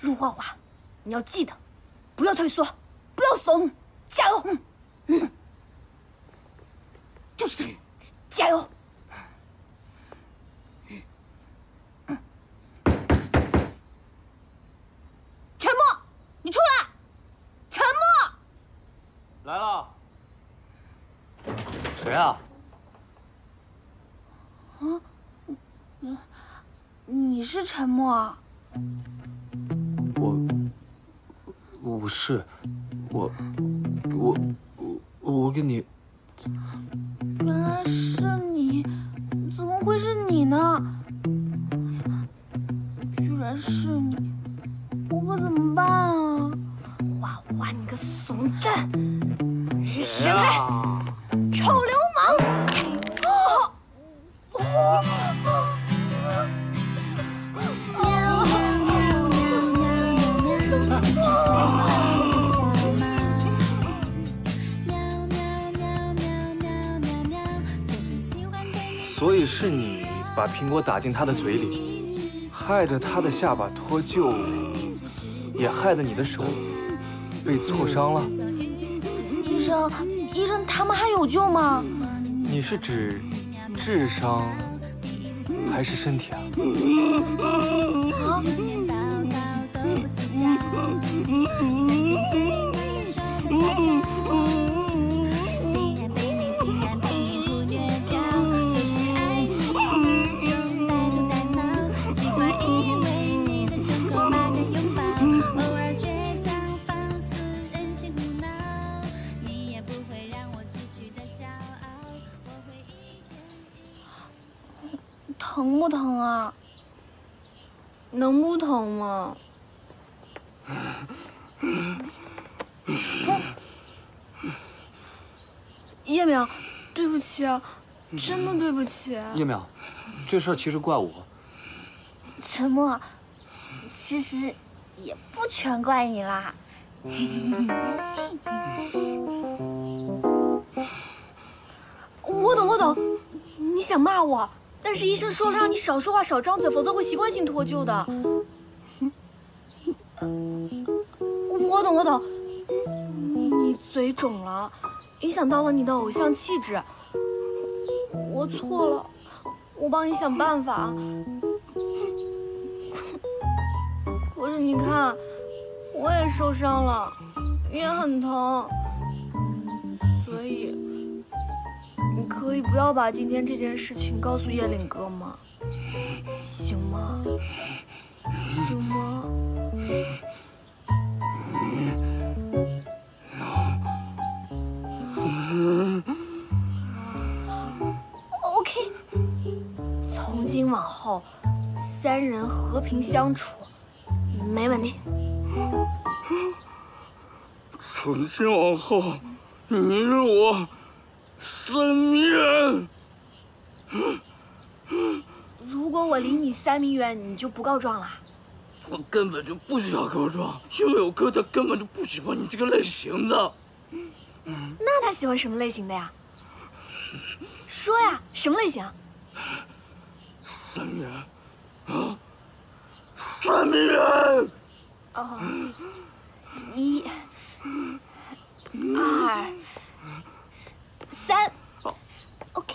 陆画画，你要记得，不要退缩，不要怂，加油！就是这，加油！沉默，你出来！沉默！ 来了。谁啊？ 你是沉默啊？ 我不是，我跟你。 原来是你，怎么会是你呢？居然是你，我可怎么办啊？画画，你个怂蛋！闪开，臭流氓！ 所以是你把苹果打进他的嘴里，害得他的下巴脱臼，也害得你的手被挫伤了。 医生，他们还有救吗？ 你是指智商还是身体啊？ 疼不疼啊？能不疼吗？叶淼，对不起啊，真的对不起。 叶淼，这事儿其实怪我。 沉默，其实也不全怪你啦。我懂，你想骂我。但是医生说了，让你少说话、少张嘴，否则会习惯性脱臼的。我懂，你嘴肿了，影响到了你的偶像气质。我错了，我帮你想办法。可是你看，我也受伤了，也很疼，所以。你可以不要把今天这件事情告诉叶岭哥吗？行吗？行吗？OK， 从今往后，3人和平相处，没问题。 从今往后，你是我。3米远。 如果我离你3米远，你就不告状了？ 我根本就不需要告状，因为我哥他根本就不喜欢你这个类型的。 那他喜欢什么类型的呀？说呀，什么类型 ？3米远。啊，3米远。 哦，1、2、3 ，OK。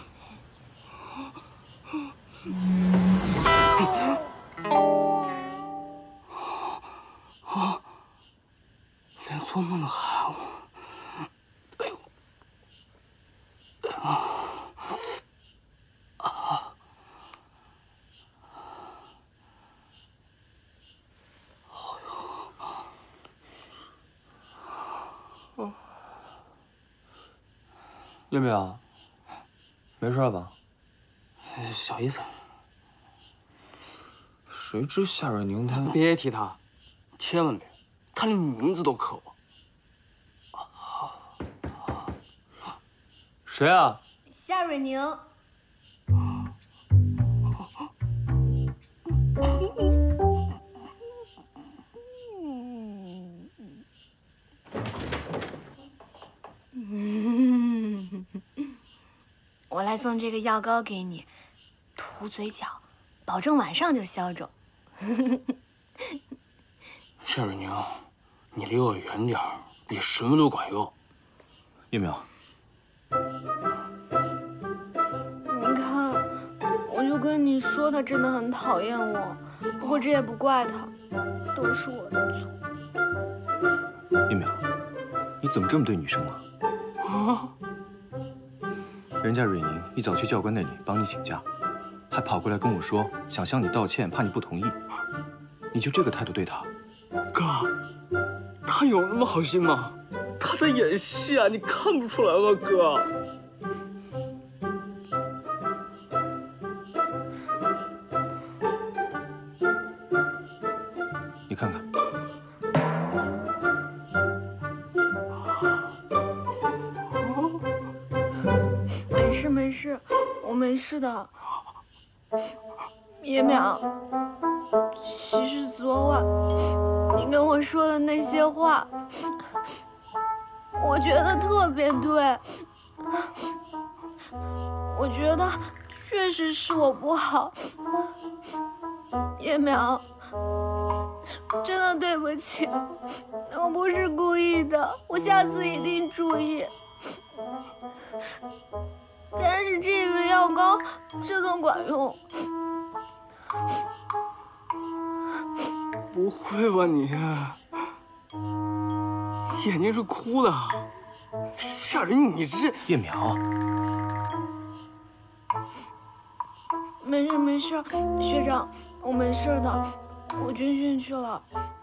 啊！连做梦都喊我。哎呦！ 叶淼，没事吧？ 小意思。 谁知夏蕊宁她…… 别提他，千万别，他连名字都克我。 谁啊？ 夏蕊宁。我来送这个药膏给你，涂嘴角，保证晚上就消肿。 夏瑞宁，你离我远点儿，比什么都管用。 叶淼， 你看，我就跟你说，他真的很讨厌我。不过这也不怪他，都是我的错。 叶淼，你怎么这么对女生啊？ 啊！ 人家蕊宁一早去教官那里帮你请假，还跑过来跟我说想向你道歉，怕你不同意。你就这个态度对她？ 哥，他有那么好心吗？他在演戏啊，你看不出来吗，哥？ 你看看。 没事没事，我没事的。叶淼，其实昨晚你跟我说的那些话，我觉得特别对。我觉得确实是我不好。叶淼，真的对不起，我不是故意的，我下次一定注意。但是这个药膏真的管用。 不会吧你？眼睛是哭的，夏人你这…… 叶淼， 没事没事，学长，我没事的，我军训去了。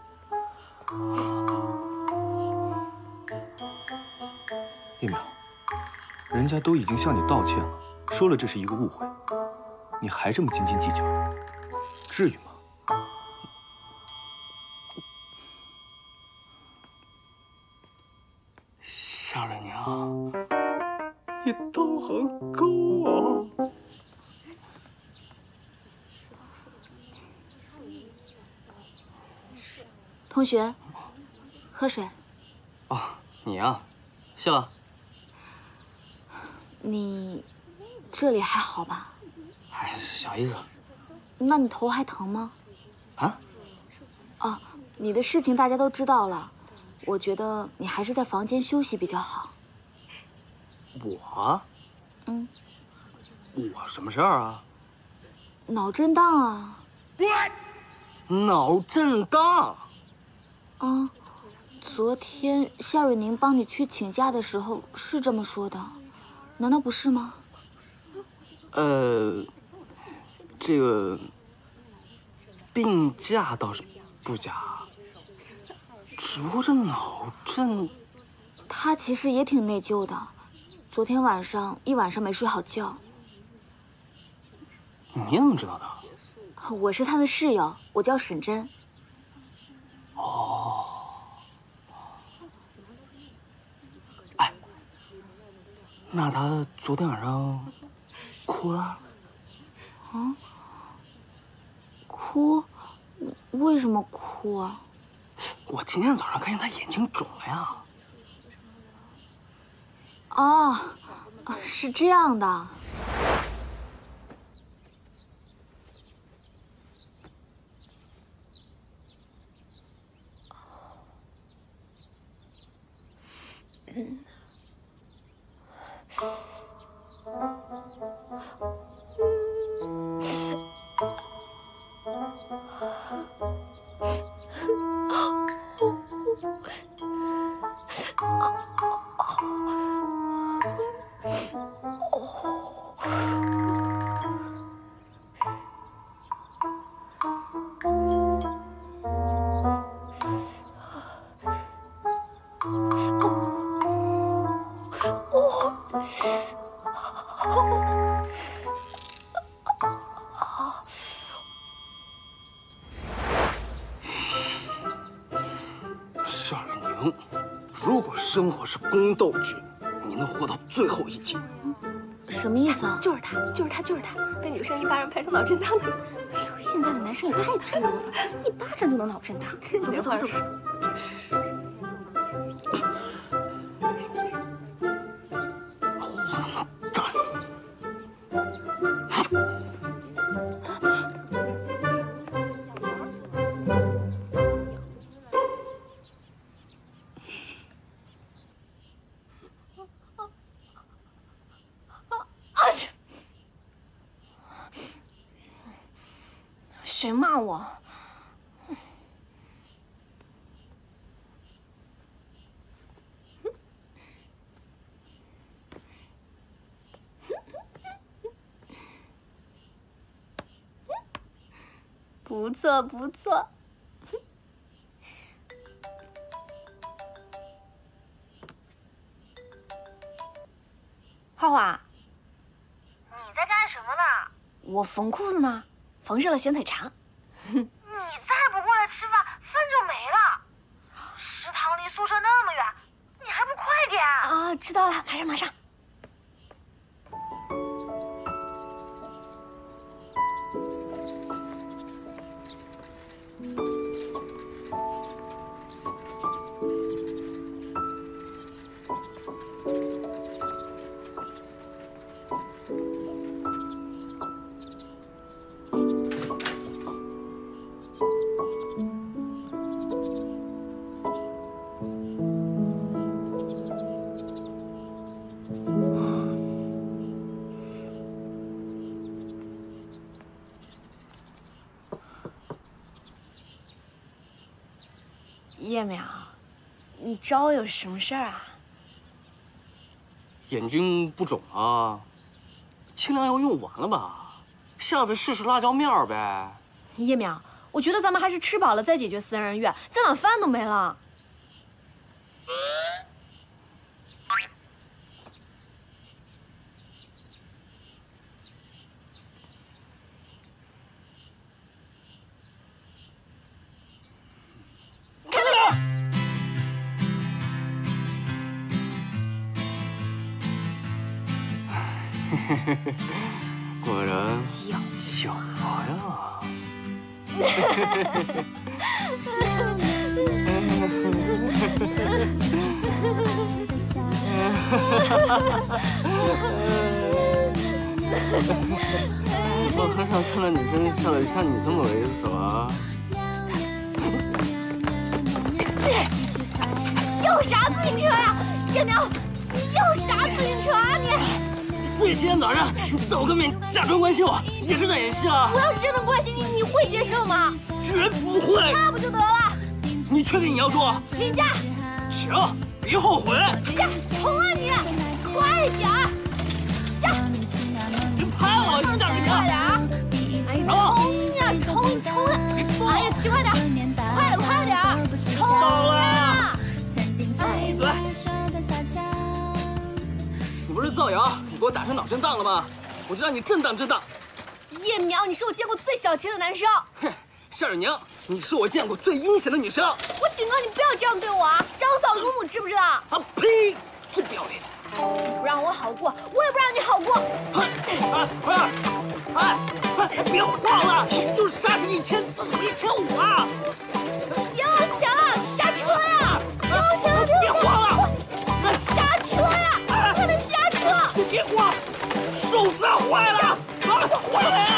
叶淼，人家都已经向你道歉了，说了这是一个误会，你还这么斤斤计较，至于吗？ 夏瑞娘，你道行高啊！ 同学，喝水。 哦，你呀，谢了。 你这里还好吧？ 哎，小意思。 那你头还疼吗？ 啊？ 哦，你的事情大家都知道了，我觉得你还是在房间休息比较好。 我？ 嗯。 我什么事儿啊？ 脑震荡啊。 脑震荡。 啊，昨天夏瑞宁帮你去请假的时候是这么说的，难道不是吗？ 这个病假倒是不假，只不过这脑震…… 他其实也挺内疚的，昨天晚上一晚上没睡好觉。 你怎么知道的？ 我是他的室友，我叫沈真。 哦。哎，那他昨天晚上哭了？ 啊？哭？为什么哭啊？ 我今天早上看见他眼睛肿了呀。 哦，是这样的。 夏雨宁，如果生活是宫斗剧，你能活到最后一集。 什么意思啊？ 就是他，就是他，就是他，被女生一巴掌拍成脑震荡的。 哎呦，现在的男生也太脆弱了，一巴掌就能脑震荡。走吧，走吧，走吧。 谁骂我？不错不错。花花， 你在干什么呢？ 我缝裤子呢，缝上了显腿长。 你再不过来吃饭，饭就没了。食堂离宿舍那么远，你还不快点？ 啊，知道了，马上马上。叶淼，你找我有什么事儿啊？ 眼睛不肿啊？清凉药用完了吧？下次试试辣椒面儿呗。 叶淼，我觉得咱们还是吃饱了再解决私人恩怨，再晚饭都没了。 果然小呀。我很少看到女生笑得像你这么猥琐啊！ 又啥自行车呀，叶淼，你又啥自行车啊你？ 会今天早上找个面假装关心我，也是在演戏啊！ 我要是真的关心你，你会接受吗？ 绝不会！ 那不就得了？ 你确定你要做？ 请假。 行，别后悔。 驾，冲啊你！快点儿！驾！ 别拍我，吓人快点儿！哎呀，冲呀，冲呀！哎呀，骑快点，快点儿！冲呀！ 闭嘴！你不是造谣，你给我打成脑震荡了吗？我就让你震荡震荡。 叶淼，你是我见过最小气的男生。 哼，夏蕊娘，你是我见过最阴险的女生。 我警告你不要这样对我啊！长嫂如母，知不知道？ 啊呸！真不要脸！ 你不让我好过，我也不让你好过。 哎，别晃了，就是杀你1000，自首1500啊！ 别往前了，刹车呀！别往前了， 别晃了！ 刹车呀！快点刹车！ 别晃，手刹坏了！啊，坏了呀！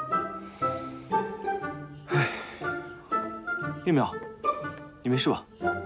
叶淼，你没事吧？